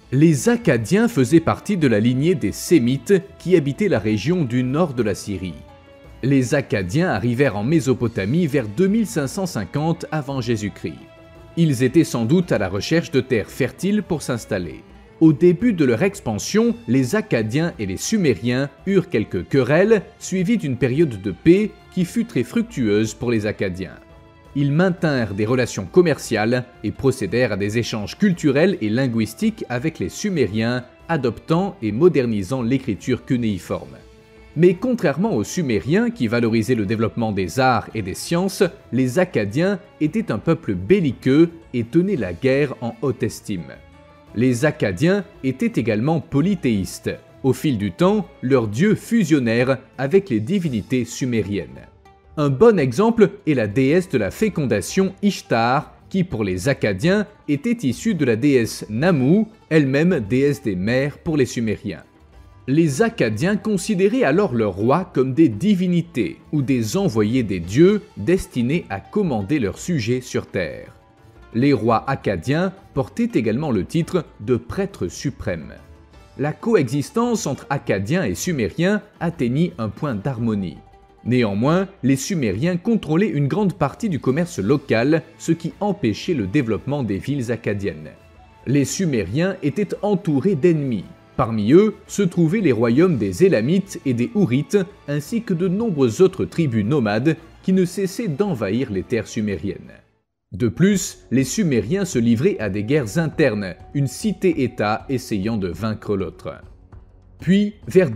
Les Akkadiens faisaient partie de la lignée des Sémites qui habitaient la région du nord de la Syrie. Les Akkadiens arrivèrent en Mésopotamie vers 2550 avant Jésus-Christ. Ils étaient sans doute à la recherche de terres fertiles pour s'installer. Au début de leur expansion, les Akkadiens et les Sumériens eurent quelques querelles, suivies d'une période de paix qui fut très fructueuse pour les Akkadiens. Ils maintinrent des relations commerciales et procédèrent à des échanges culturels et linguistiques avec les Sumériens, adoptant et modernisant l'écriture cunéiforme. Mais contrairement aux Sumériens qui valorisaient le développement des arts et des sciences, les Akkadiens étaient un peuple belliqueux et tenaient la guerre en haute estime. Les Akkadiens étaient également polythéistes. Au fil du temps, leurs dieux fusionnèrent avec les divinités sumériennes. Un bon exemple est la déesse de la fécondation Ishtar, qui pour les Akkadiens était issue de la déesse Nammu, elle-même déesse des mers pour les Sumériens. Les Akkadiens considéraient alors leurs rois comme des divinités ou des envoyés des dieux destinés à commander leurs sujets sur terre. Les rois akkadiens portaient également le titre de prêtre suprême. La coexistence entre Akkadiens et Sumériens atteignit un point d'harmonie. Néanmoins, les Sumériens contrôlaient une grande partie du commerce local, ce qui empêchait le développement des villes akkadiennes. Les Sumériens étaient entourés d'ennemis. Parmi eux se trouvaient les royaumes des Élamites et des Hourites, ainsi que de nombreuses autres tribus nomades qui ne cessaient d'envahir les terres sumériennes. De plus, les Sumériens se livraient à des guerres internes, une cité-État essayant de vaincre l'autre. Puis, vers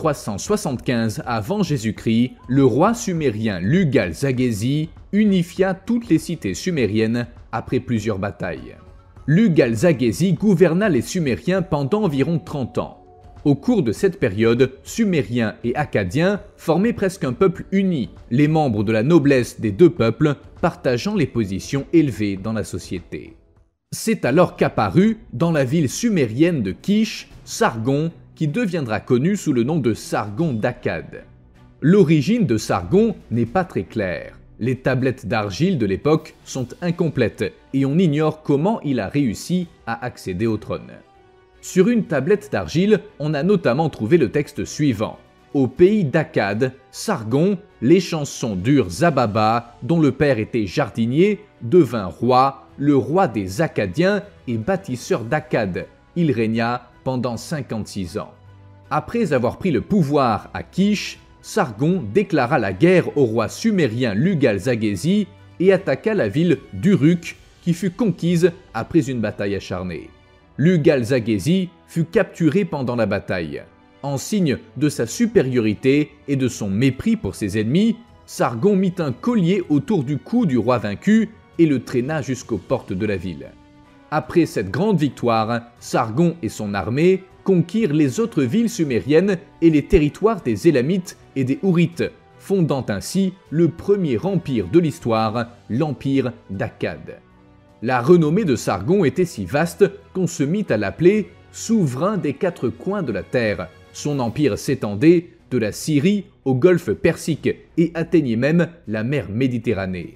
2375 avant Jésus-Christ, le roi sumérien Lugal-Zaghezi unifia toutes les cités sumériennes après plusieurs batailles. Lugal-Zaghezi gouverna les Sumériens pendant environ 30 ans. Au cours de cette période, Sumériens et Akkadiens formaient presque un peuple uni, les membres de la noblesse des deux peuples partageant les positions élevées dans la société. C'est alors qu'apparut, dans la ville sumérienne de Kish, Sargon, qui deviendra connu sous le nom de Sargon d'Akkad. L'origine de Sargon n'est pas très claire. Les tablettes d'argile de l'époque sont incomplètes et on ignore comment il a réussi à accéder au trône. Sur une tablette d'argile, on a notamment trouvé le texte suivant. Au pays d'Akkad, Sargon, l'échanson d'Ur-Zababa, dont le père était jardinier, devint roi, le roi des Akkadiens et bâtisseur d'Akkad. Il régna pendant 56 ans. Après avoir pris le pouvoir à Kish, Sargon déclara la guerre au roi sumérien Lugal-Zaghezi et attaqua la ville d'Uruk qui fut conquise après une bataille acharnée. Lugal-Zaghezi fut capturé pendant la bataille. En signe de sa supériorité et de son mépris pour ses ennemis, Sargon mit un collier autour du cou du roi vaincu et le traîna jusqu'aux portes de la ville. Après cette grande victoire, Sargon et son armée conquirent les autres villes sumériennes et les territoires des Élamites et des Hourites, fondant ainsi le premier empire de l'histoire, l'empire d'Akkad. La renommée de Sargon était si vaste qu'on se mit à l'appeler « souverain des quatre coins de la terre ». Son empire s'étendait de la Syrie au golfe Persique et atteignait même la mer Méditerranée.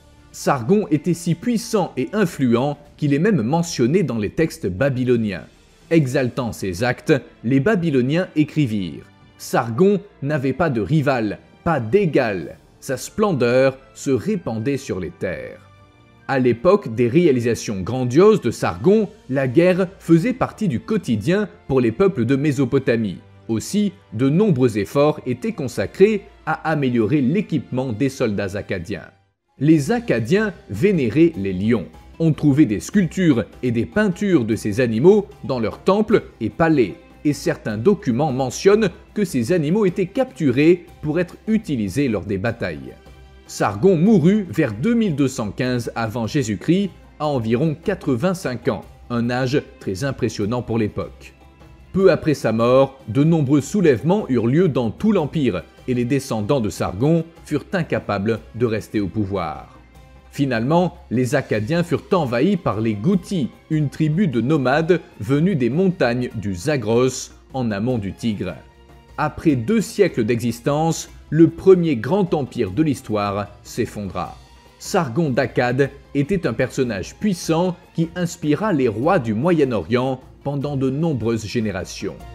Sargon était si puissant et influent qu'il est même mentionné dans les textes babyloniens. Exaltant ses actes, les Babyloniens écrivirent « Sargon n'avait pas de rival, pas d'égal, sa splendeur se répandait sur les terres ». À l'époque des réalisations grandioses de Sargon, la guerre faisait partie du quotidien pour les peuples de Mésopotamie. Aussi, de nombreux efforts étaient consacrés à améliorer l'équipement des soldats akkadiens. Les Akkadiens vénéraient les lions. On trouvait des sculptures et des peintures de ces animaux dans leurs temples et palais, et certains documents mentionnent que ces animaux étaient capturés pour être utilisés lors des batailles. Sargon mourut vers 2215 avant Jésus-Christ, à environ 85 ans, un âge très impressionnant pour l'époque. Peu après sa mort, de nombreux soulèvements eurent lieu dans tout l'Empire, et les descendants de Sargon furent incapables de rester au pouvoir. Finalement, les Akkadiens furent envahis par les Goutis, une tribu de nomades venus des montagnes du Zagros, en amont du Tigre. Après 2 siècles d'existence, le premier grand empire de l'histoire s'effondra. Sargon d'Akkad était un personnage puissant qui inspira les rois du Moyen-Orient pendant de nombreuses générations.